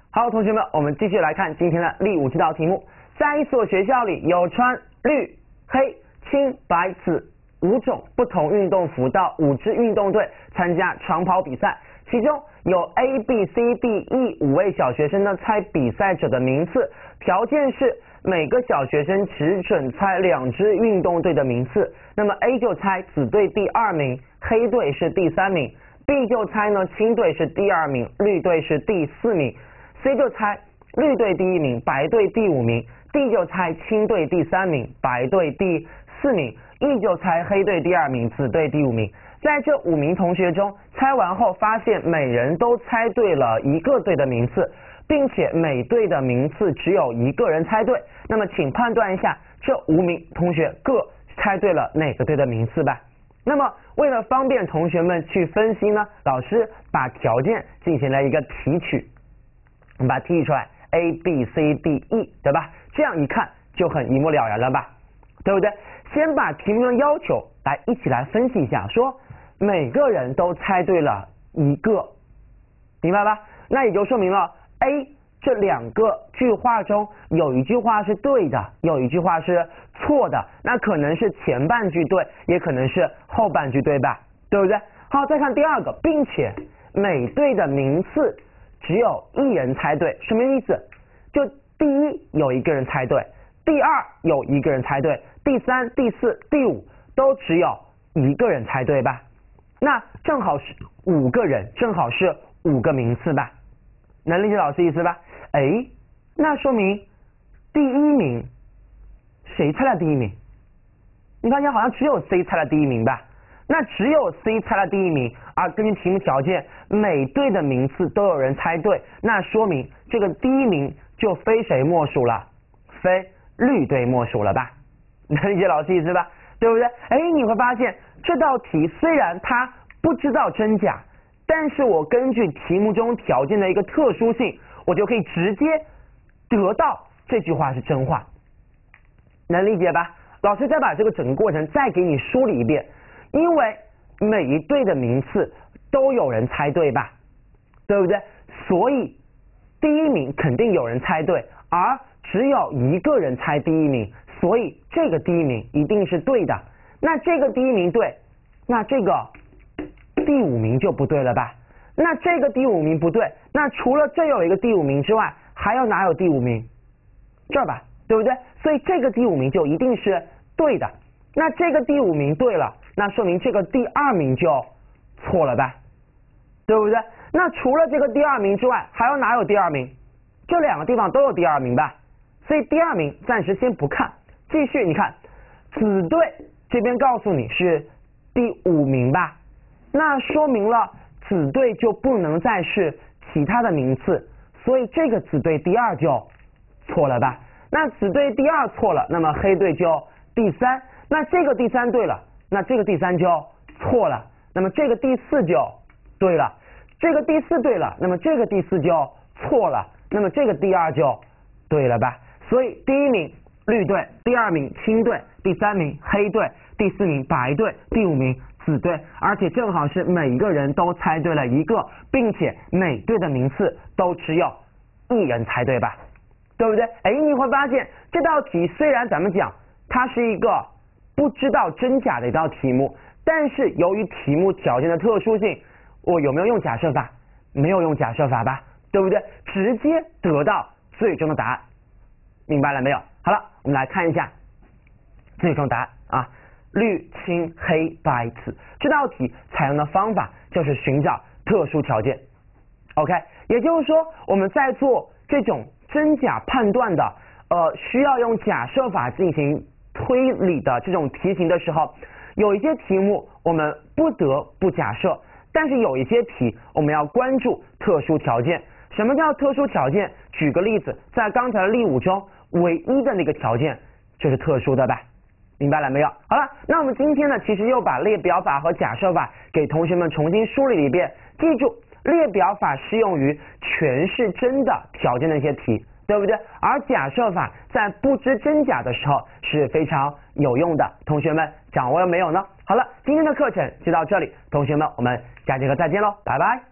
好，同学们，我们继续来看今天的第5道题目。在一所学校里，有穿绿、黑、青、白、紫5种不同运动服的5支运动队参加长跑比赛，其中有 A、B、C、D、E 5位小学生呢猜比赛者的名次，条件是每个小学生只准猜2支运动队的名次。那么 A 就猜紫队第2名，黑队是第3名。B 就猜呢青队是第2名，绿队是第4名。C 就猜绿队第1名，白队第5名。D 就猜青队第3名，白队第4名。E 就猜黑队第2名，紫队第5名。在这5名同学中，猜完后发现每人都猜对了一个队的名次，并且每队的名次只有一个人猜对。那么请判断一下这5名同学各猜对了哪个队的名次吧。那么为了方便同学们去分析呢，老师把条件进行了一个提取，我们把它提取出来 A、B、C、D、E， 对吧？这样一看就很一目了然了吧，对不对？先把题目的要求来一起来分析一下，说每个人都猜对了一个，明白吧？那也就说明了 A 这2个句话中有一句话是对的，有一句话是错的，那可能是前半句对，也可能是后半句对吧？对不对？好，再看第2个，并且每队的名次只有1人猜对，什么意思？就第1有一个人猜对，第2有一个人猜对，第3、第4、第5都只有一个人猜对吧？那正好是5个人，正好是5个名次吧？能理解老师意思吧？哎，那说明第1名谁猜了第1名？你发现好像只有 C 猜了第1名吧？那只有 C 猜了第1名，而根据题目条件，每队的名次都有人猜对，那说明这个第1名就非谁莫属了？非绿队莫属了吧？能理解老师意思吧？对不对？哎，你会发现这道题虽然它不知道真假，但是我根据题目中条件的一个特殊性，我就可以直接得到这句话是真话，能理解吧？老师再把这个整个过程再给你梳理一遍，因为每一队的名次都有人猜对吧？对不对？所以第1名肯定有人猜对，而只有一个人猜第1名，所以这个第1名一定是对的。那这个第1名对，那这个第5名就不对了吧？那这个第5名不对，那除了这有一个第5名之外，还有哪有第5名？这儿吧，对不对？所以这个第5名就一定是对的。那这个第5名对了，那说明这个第2名就错了吧？对不对？那除了这个第2名之外，还有哪有第2名？这2个地方都有第2名吧？所以第2名暂时先不看，继续你看，紫队这边告诉你是第5名吧？那说明了紫队就不能再是其他的名次，所以这个紫队第2就错了吧？那紫队第2错了，那么黑队就第3，那这个第3对了，那这个第3就错了，那么这个第4就对了，这个第4对了，那么这个第4就错了，那么这个第2就对了吧？所以第1名绿队，第2名青队，第3名黑队，第4名白队，第5名紫队，而且正好是每一个人都猜对了一个，并且每队的名次都只有1人猜对吧？对不对？哎，你会发现这道题虽然咱们讲它是一个不知道真假的一道题目，但是由于题目条件的特殊性，我有没有用假设法？没有用假设法吧？对不对？直接得到最终的答案，明白了没有？好了，我们来看一下最终答案啊，绿、青、黑、白、紫。这道题采用的方法就是寻找特殊条件。OK， 也就是说我们在做这种真假判断的需要用假设法进行推理的这种题型的时候，有一些题目我们不得不假设，但是有一些题我们要关注特殊条件。什么叫特殊条件？举个例子，在刚才的例5中，唯一的那个条件就是特殊的吧？明白了没有？好了，那我们今天呢，其实又把列表法和假设法给同学们重新梳理了一遍。记住，列表法适用于全是真的条件的一些题，对不对？而假设法在不知真假的时候是非常有用的。同学们掌握了没有呢？好了，今天的课程就到这里，同学们，我们下节课再见喽，拜拜。